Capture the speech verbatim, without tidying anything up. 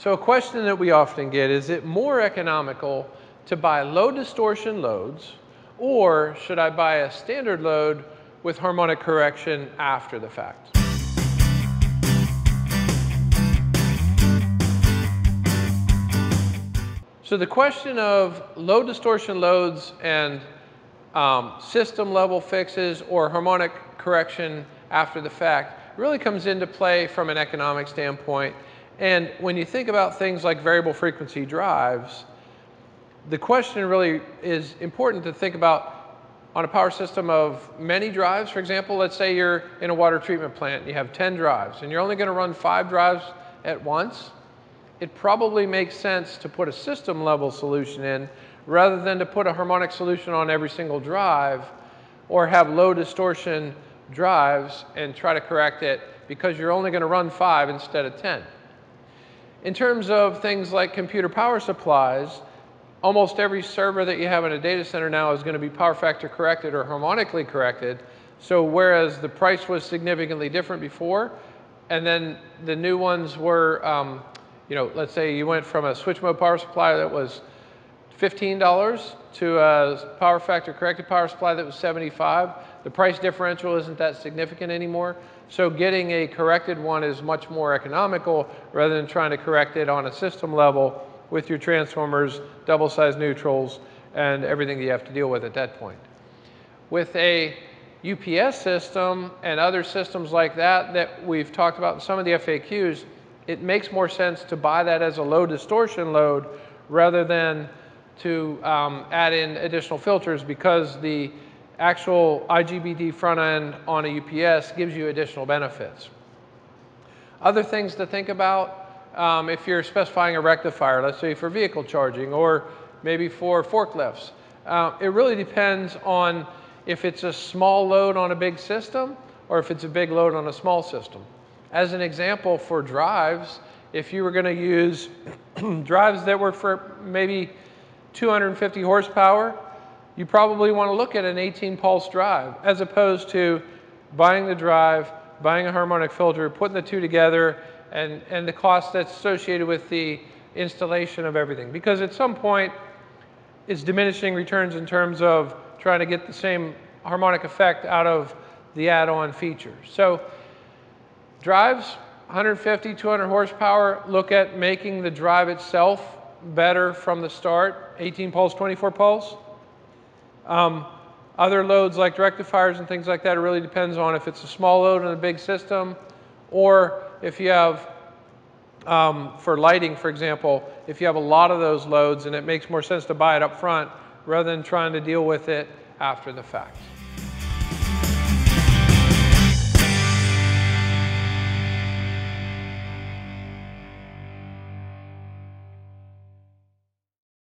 So a question that we often get, is it more economical to buy low distortion loads, or should I buy a standard load with harmonic correction after the fact? So the question of low distortion loads and um, system level fixes or harmonic correction after the fact really comes into play from an economic standpoint. And when you think about things like variable frequency drives, the question really is important to think about on a power system of many drives. For example, let's say you're in a water treatment plant and you have ten drives and you're only going to run five drives at once. It probably makes sense to put a system level solution in rather than to put a harmonic solution on every single drive or have low distortion drives and try to correct it because you're only going to run five instead of ten. In terms of things like computer power supplies, almost every server that you have in a data center now is going to be power factor corrected or harmonically corrected. So whereas the price was significantly different before, and then the new ones were, um, you know, let's say you went from a switch mode power supply that was fifteen dollars to a power factor corrected power supply that was seventy-five dollars. The price differential isn't that significant anymore. So getting a corrected one is much more economical rather than trying to correct it on a system level with your transformers, double-sized neutrals, and everything that you have to deal with at that point. With a U P S system and other systems like that that we've talked about in some of the F A Qs, it makes more sense to buy that as a low distortion load rather than to um, add in additional filters, because the actual I G B T front end on a U P S gives you additional benefits. Other things to think about, um, if you're specifying a rectifier, let's say for vehicle charging or maybe for forklifts, uh, it really depends on if it's a small load on a big system or if it's a big load on a small system. As an example, for drives, if you were going to use drives that were for maybe two hundred fifty horsepower, you probably want to look at an eighteen pulse drive as opposed to buying the drive, buying a harmonic filter, putting the two together, and, and the cost that's associated with the installation of everything. Because at some point, it's diminishing returns in terms of trying to get the same harmonic effect out of the add-on features. So drives, one hundred fifty, two hundred horsepower, look at making the drive itself better from the start, eighteen pulse, twenty-four pulse. Um, other loads like rectifiers and things like that, it really depends on if it's a small load in a big system, or if you have, um, for lighting, for example, if you have a lot of those loads and it makes more sense to buy it up front rather than trying to deal with it after the fact.